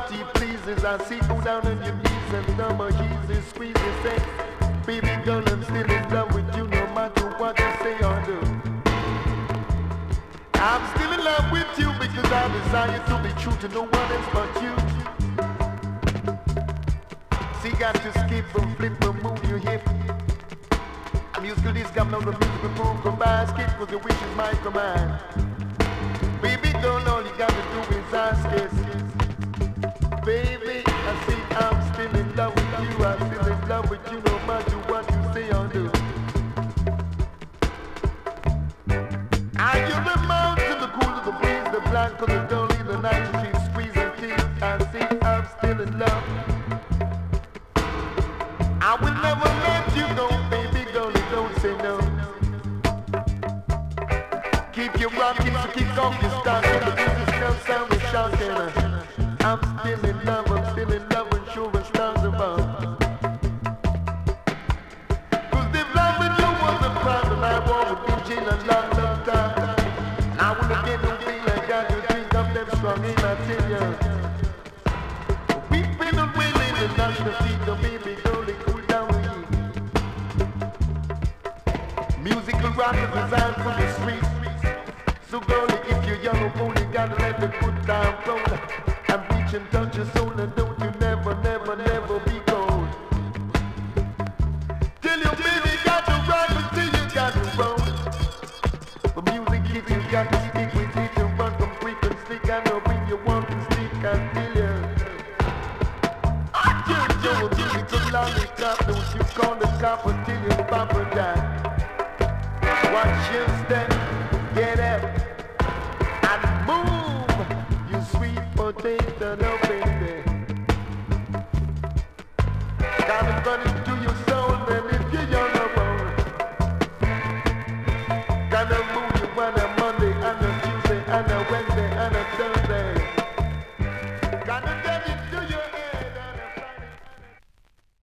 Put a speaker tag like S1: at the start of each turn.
S1: what he pleases. I see go down on your knees and number easy squeeze and say, baby girl, I'm still in love with you no matter what you say or do. I'm still in love with you because I desire to be true to no one else but you. See, got to skip and flip and move your hip. I'm used to this, come now the music will prove combine. Skip cause your wishes my command. Baby girl, all you gotta do is ask us. Baby, I see I'm still in love with you. I'm still in love with you no matter what you say or do. And you the mountain, the cool of the breeze, the black of the dolly, the night you keep squeezing teeth. I see I'm still in love. I will never let you go, baby girl, don't say no. Keep your rocking, so kick off your start, so the music still sound is shocking. I'm still in love and sure as stars above. Cause the love with you was a crime, and I want with you in a long, long time. And I wanna get no feel like that, you think of them strong, ain't I tell ya. We've been willing and not the feet, the baby girl, they cool down with you. Musical rock is designed for the streets. So girl, if you're young or old, you gotta let the good time roll. And reach and touch your soul, and don't you never, never, never be cold. Till you baby got to rock until you got to roll. For music, if you got to stick with it and run from quick and stick, I know when you want to stick, I tell you. I can't do a musical lollipop, don't you call the cop until you pop or die.